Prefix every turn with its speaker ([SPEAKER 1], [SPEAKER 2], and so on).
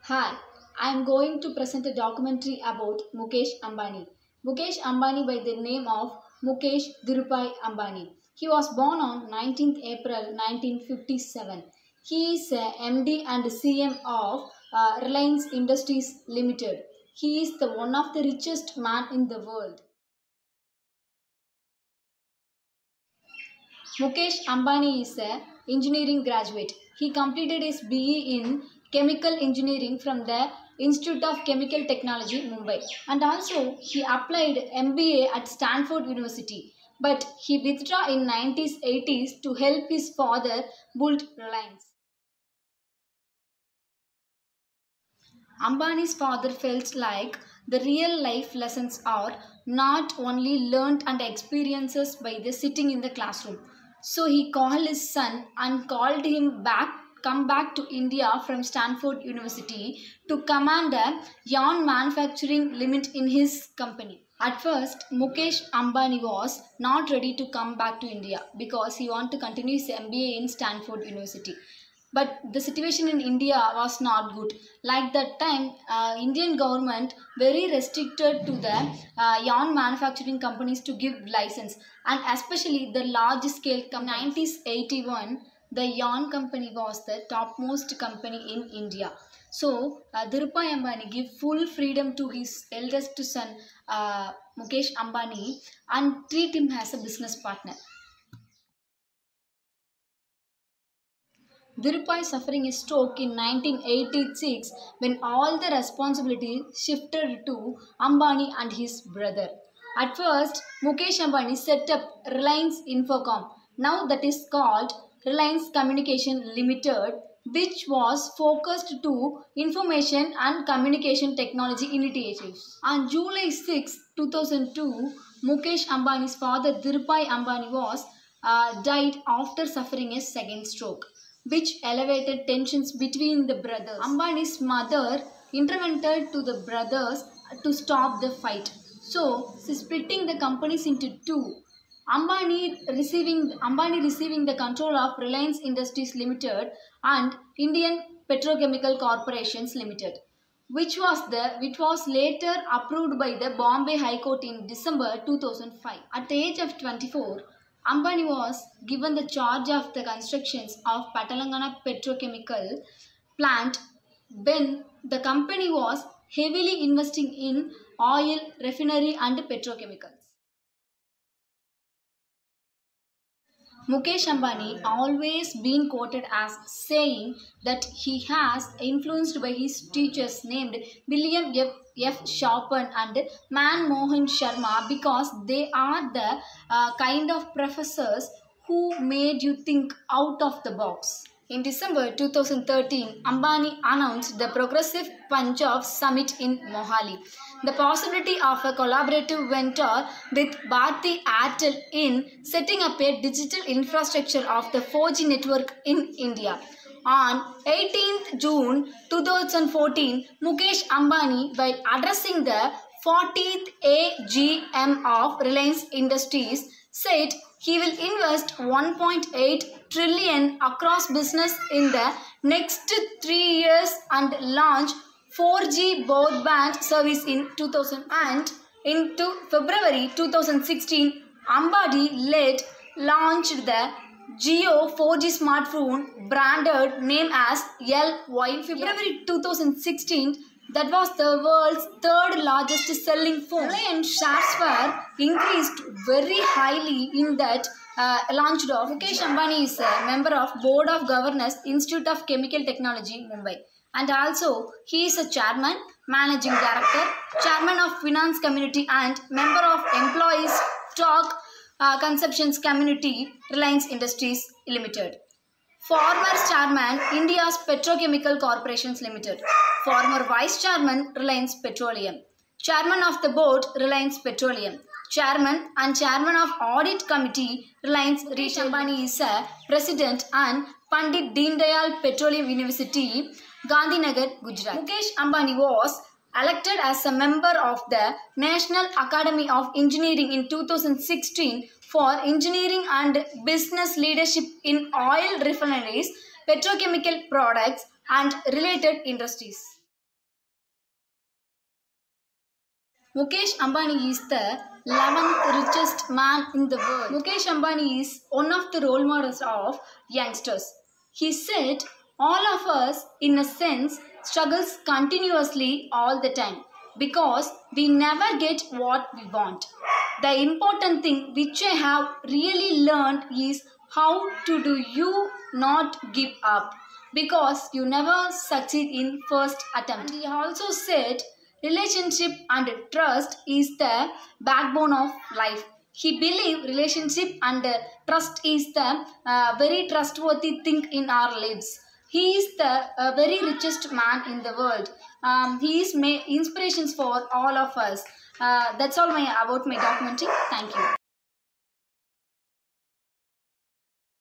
[SPEAKER 1] Hi, I am going to present a documentary about Mukesh Ambani. Mukesh Ambani by the name of Mukesh Dhirubhai Ambani. He was born on 19th April 1957. He is a MD and CM of Reliance Industries Limited. He is one of the richest man in the world. Mukesh Ambani is a engineering graduate. He completed his BE in chemical engineering from the Institute of Chemical Technology, Mumbai, and also he applied MBA at Stanford University. But he withdrew in 90s 80s to help his father build Reliance. Ambani's father felt like the real life lessons are not only learnt and experiences by the sitting in the classroom. So he called his son and called him come back to India from Stanford University to command a yarn manufacturing limit in his company. At first, Mukesh Ambani was not ready to come back to India because he wanted to continue his MBA in Stanford University. But the situation in India was not good. Like that time, Indian government very restricted to the yarn manufacturing companies to give license, and especially the large scale. 1981, the yarn company was the topmost company in India. So Dhirubhai Ambani give full freedom to his eldest son Mukesh Ambani and treat him as a business partner. Dhirubhai suffering a stroke in 1986 when all the responsibility shifted to Ambani and his brother. At first, Mukesh Ambani set up Reliance Infocom, now that is called Reliance Communication Limited, which was focused to information and communication technology initiatives. On July 6, 2002, Mukesh Ambani's father Dhirubhai Ambani was died after suffering a second stroke, which elevated tensions between the brothers. Ambani's mother intervened to the brothers to stop the fight. So, splitting the companies into two. Ambani receiving the control of Reliance Industries Limited and Indian Petrochemical Corporations Limited, which was later approved by the Bombay High Court in December 2005. At the age of 24, Ambani was given the charge of the constructions of Patalangana Petrochemical plant when the company was heavily investing in oil, refinery and petrochemicals. Mukesh Ambani always been quoted as saying that he has influenced by his teachers named William F. Chopin and Manmohan Sharma because they are the kind of professors who made you think out of the box. In December 2013, Ambani announced the Progressive Punjab Summit in Mohali, the possibility of a collaborative venture with Bharti Airtel in setting up a digital infrastructure of the 4G network in India. On 18th June 2014, Mukesh Ambani, while addressing the 40th AGM of Reliance Industries, said he will invest 1.8 trillion across business in the next 3 years and launch 4G broadband service in 2000. And into February 2016, Ambani launched the Jio 4G smartphone branded name as LY. In February 2016, that was the world's third largest selling phone. Reliance shares were increased very highly in that launched of. Mukesh Ambani is a member of Board of Governors, Institute of Chemical Technology, Mumbai. And also, he is a chairman, managing director, chairman of Finance Community and member of Employees Stock Conceptions Community, Reliance Industries Limited. Former Chairman, India's Petrochemical Corporations Limited. Former Vice Chairman, Reliance Petroleum. Chairman of the Board, Reliance Petroleum. Chairman and Chairman of Audit Committee, Reliance. Mukesh Ambani is a President and Pandit Deendayal Petroleum University, Gandhinagar, Gujarat. Mukesh Ambani was elected as a member of the National Academy of Engineering in 2016 for engineering and business leadership in oil refineries, petrochemical products and related industries. Mukesh Ambani is the 11th richest man in the world. Mukesh Ambani is one of the role models of youngsters. He said, all of us, in a sense, struggles continuously all the time because we never get what we want. The important thing which I have really learned is how to do you not give up because you never succeed in first attempt. And he also said relationship and trust is the backbone of life. He believed relationship and trust is the very trustworthy thing in our lives. He is the very richest man in the world. He is inspirations for all of us. That's all about my documentary. Thank you.